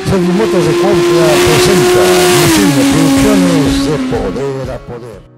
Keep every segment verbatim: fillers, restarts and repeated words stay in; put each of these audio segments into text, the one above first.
Seguimotos de Cuautla presenta Misión Producciones de Poder a Poder.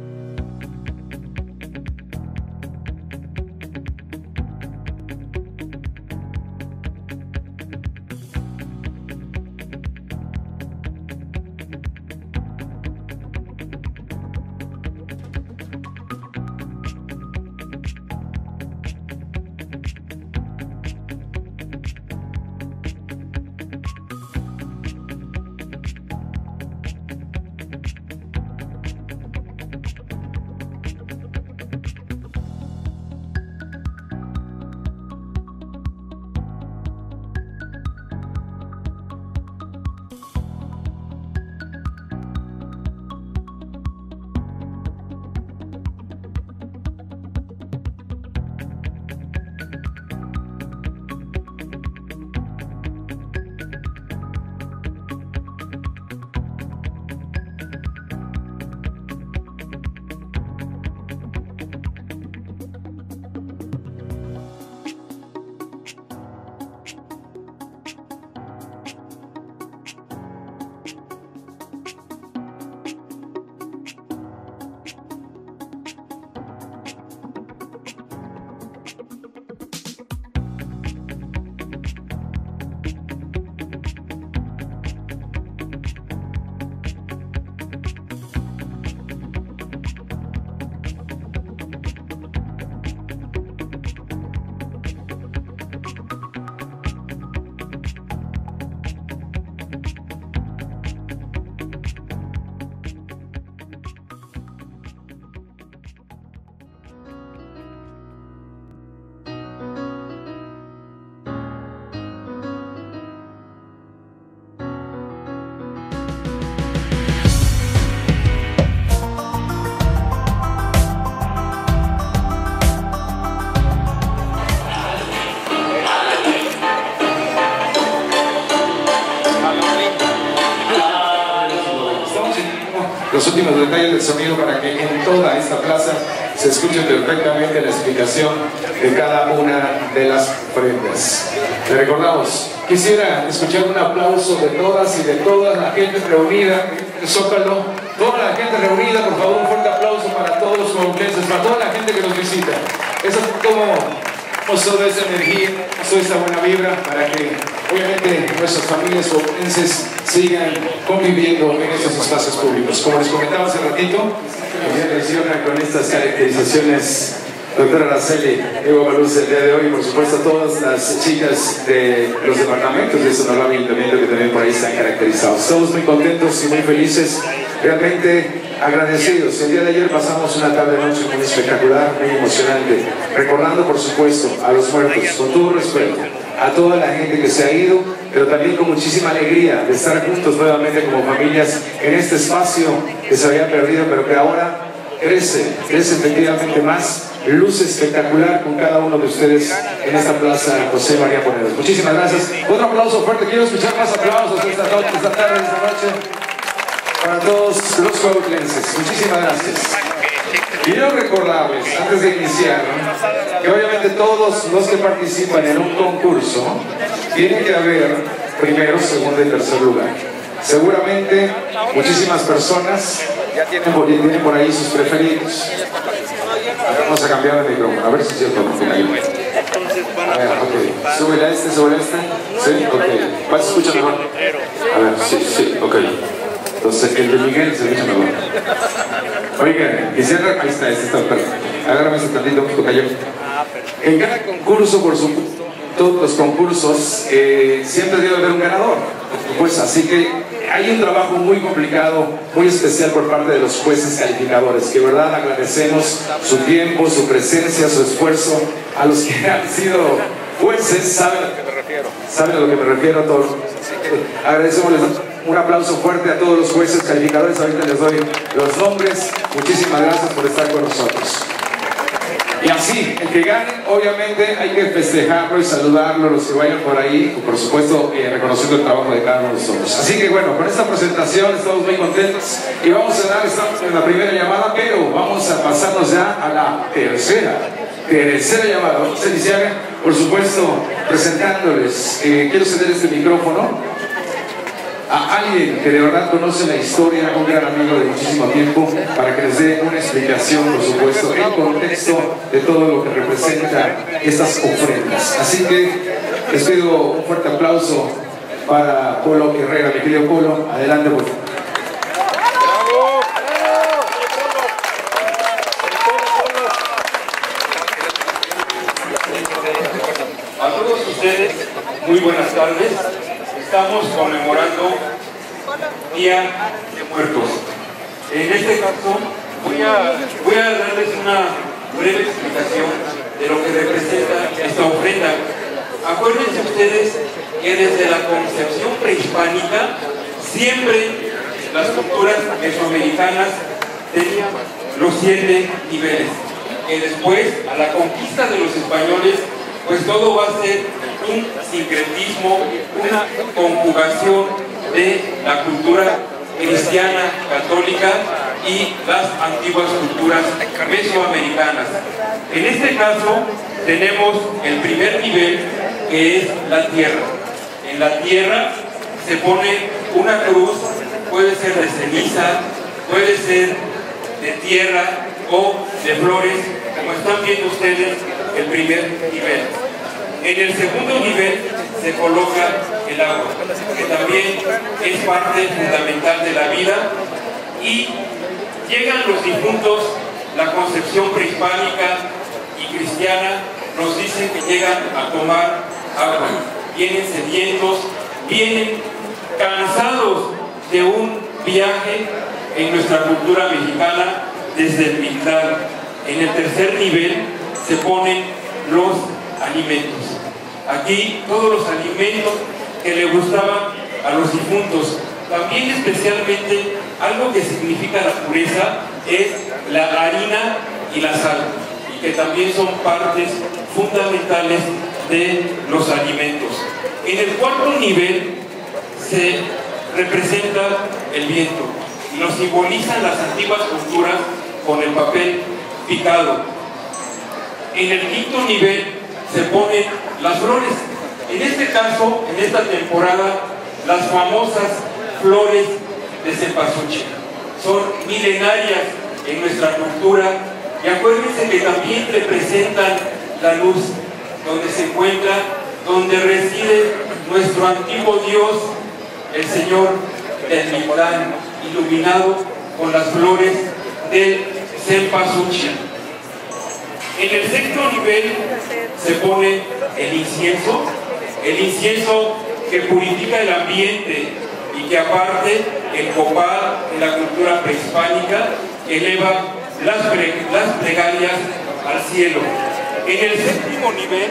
Los últimos detalles del sonido para que en toda esta plaza se escuche perfectamente la explicación de cada una de las prendas. Le recordamos, quisiera escuchar un aplauso de todas y de toda la gente reunida en el Zócalo. Toda la gente reunida, por favor, un fuerte aplauso para todos los cuautlenses, para toda la gente que nos visita. Eso es como toda esa energía, toda esta buena vibra para que obviamente nuestras familias cuautlenses sigan conviviendo en estos espacios públicos. Como les comentaba hace ratito, menciona con estas caracterizaciones doctora Araceli Evo Baluz el día de hoy, por supuesto todas las chicas de los departamentos de este honorable ayuntamiento que también por ahí están caracterizados. Estamos muy contentos y muy felices, realmente agradecidos. El día de ayer pasamos una tarde noche muy espectacular, muy emocionante, recordando por supuesto a los muertos, con todo respeto, a toda la gente que se ha ido, pero también con muchísima alegría de estar juntos nuevamente como familias en este espacio que se había perdido, pero que ahora crece, crece efectivamente más, luce espectacular con cada uno de ustedes en esta plaza José María Poneros. Muchísimas gracias. Otro aplauso fuerte, quiero escuchar más aplausos esta noche, esta tarde, esta noche, para todos los cuautlenses. Muchísimas gracias. Quiero recordarles, antes de iniciar, que obviamente todos los que participan en un concurso tienen que haber primero, segundo y tercer lugar. Seguramente muchísimas personas ya tienen, tienen por ahí sus preferidos. A ver, vamos a cambiar de micrófono, a ver si es cierto. A ver, ok. Súbele a este, súbele a este. Sí, ok. ¿Cuál se escucha mejor? A ver, sí, sí, ok. Entonces, el de Miguel se escucha mejor. Oigan, quisiera... Ahí está, este está perfecto. Agárrame ese tantito, tocayo. En cada concurso, por supuesto, todos los concursos, eh, siempre debe haber un ganador. Pues así que hay un trabajo muy complicado, muy especial por parte de los jueces calificadores, que verdad agradecemos su tiempo, su presencia, su esfuerzo. A los que han sido jueces, saben a lo que me refiero. Saben a lo que me refiero a todos. Agradecemos un aplauso fuerte a todos los jueces calificadores. Ahorita les doy los nombres. Muchísimas gracias por estar con nosotros. Y así, el que gane, obviamente hay que festejarlo y saludarlo, los que vayan por ahí, por supuesto, eh, reconociendo el trabajo de cada uno de nosotros. Así que bueno, con esta presentación estamos muy contentos y vamos a dar, estamos en la primera llamada, pero vamos a pasarnos ya a la tercera, tercera llamada. Vamos a iniciar, por supuesto, presentándoles. Eh, quiero ceder este micrófono a alguien que de verdad conoce la historia, un gran amigo de muchísimo tiempo, para que les dé una explicación, por supuesto, en contexto de todo lo que representan estas ofrendas. Así que les pido un fuerte aplauso para Polo Herrera. Mi querido Polo, adelante por favor. A todos ustedes, muy buenas tardes. Estamos conmemorando Día de Muertos. En este caso, voy a, voy a darles una breve explicación de lo que representa esta ofrenda. Acuérdense ustedes que desde la concepción prehispánica, siempre las culturas mesoamericanas tenían los siete niveles. Que después, a la conquista de los españoles, pues todo va a ser un sincretismo, una conjugación de la cultura cristiana, católica y las antiguas culturas mesoamericanas. En este caso tenemos el primer nivel, que es la tierra. En la tierra se pone una cruz, puede ser de ceniza, puede ser de tierra o de flores, como están viendo ustedes el primer nivel. En el segundo nivel se coloca el agua, que también es parte fundamental de la vida, y llegan los difuntos. La concepción prehispánica y cristiana nos dicen que llegan a tomar agua, vienen sedientos, vienen cansados de un viaje en nuestra cultura mexicana desde el Mictlán. En el tercer nivel se ponen los alimentos. Aquí todos los alimentos que le gustaban a los difuntos. También especialmente algo que significa la pureza es la harina y la sal, y que también son partes fundamentales de los alimentos. En el cuarto nivel se representa el viento y lo simbolizan las antiguas culturas con el papel picado. En el quinto nivel se ponen las flores. En este caso, en esta temporada, las famosas flores de cempasúchil son milenarias en nuestra cultura, y acuérdense que también representan la luz, donde se encuentra, donde reside nuestro antiguo Dios, el Señor del Mictlán, iluminado con las flores del cempasúchil. En el sexto nivel se pone el incienso, el incienso que purifica el ambiente y que aparte el copal en la cultura prehispánica eleva las, pre, las plegarias al cielo. En el séptimo nivel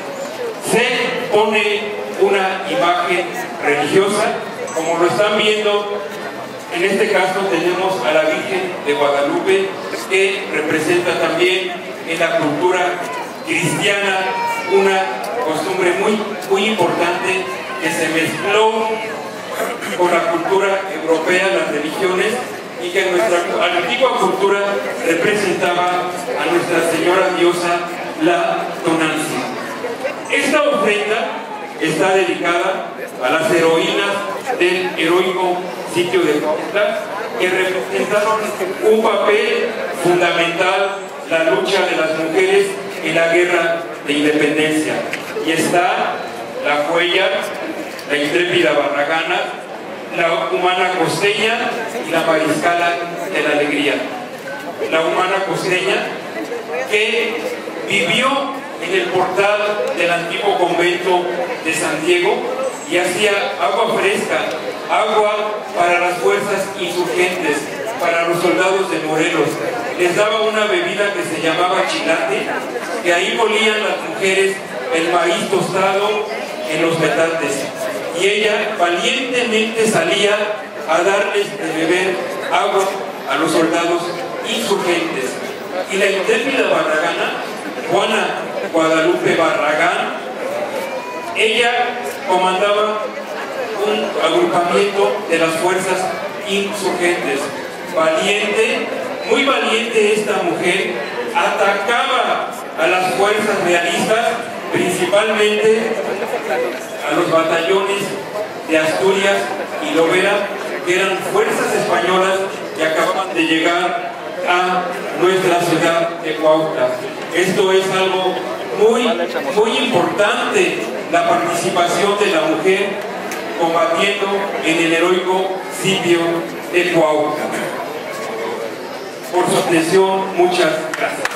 se pone una imagen religiosa, como lo están viendo. En este caso tenemos a la Virgen de Guadalupe, que representa también en la cultura cristiana una costumbre muy, muy importante que se mezcló con la cultura europea, las religiones, y que en nuestra antigua cultura representaba a Nuestra Señora Diosa, la Tonantzin. Esta ofrenda está dedicada a las heroínas del heroico sitio de Cuautla, que representaron un papel fundamental, la lucha de las mujeres en la guerra de independencia. Y está la Cuellar, la intrépida Barragana, la humana costeña y la mariscala de la alegría. La humana costeña, que vivió en el portal del antiguo convento de San Diego y hacía agua fresca, agua para las fuerzas insurgentes, para los soldados de Morelos. Les daba una bebida que se llamaba chilate, que ahí molían las mujeres el maíz tostado en los metates, y ella valientemente salía a darles de beber agua a los soldados insurgentes. Y la intrépida Barragana, Juana Guadalupe Barragán, ella comandaba un agrupamiento de las fuerzas insurgentes. Valiente, muy valiente esta mujer, atacaba a las fuerzas realistas, principalmente a los batallones de Asturias y Lovera, que eran fuerzas españolas que acababan de llegar a nuestra ciudad de Cuautla. Esto es algo muy, muy importante, la participación de la mujer combatiendo en el heroico sitio de Cuautla. Por su atención, muchas gracias.